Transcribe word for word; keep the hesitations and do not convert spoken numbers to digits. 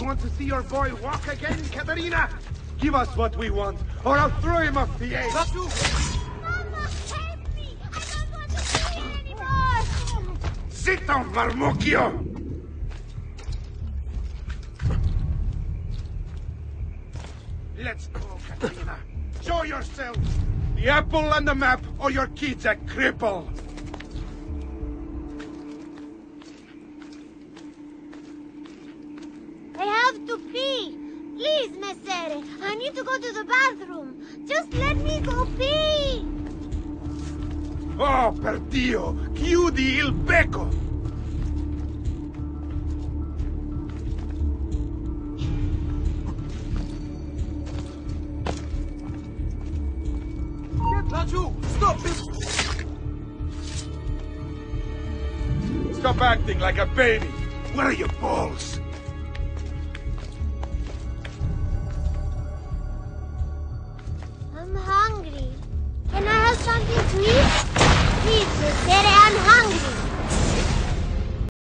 want to see your boy walk again, Katerina? Give us what we want, or I'll throw him off the edge. Mama, help me! I don't want to see him anymore! Sit down, Marmocchio! Let's go, Katerina. Show yourself! The apple and the map, or your kid's a cripple! I have to pee! Please, Messere, I need to go to the bathroom. Just let me go pee! Oh, per Dio! Chiudi il becco! Laggiù! Stop! Stop acting like a baby! Where are your balls? I'm hungry. Can I have something to eat? Please, Messere, I'm hungry.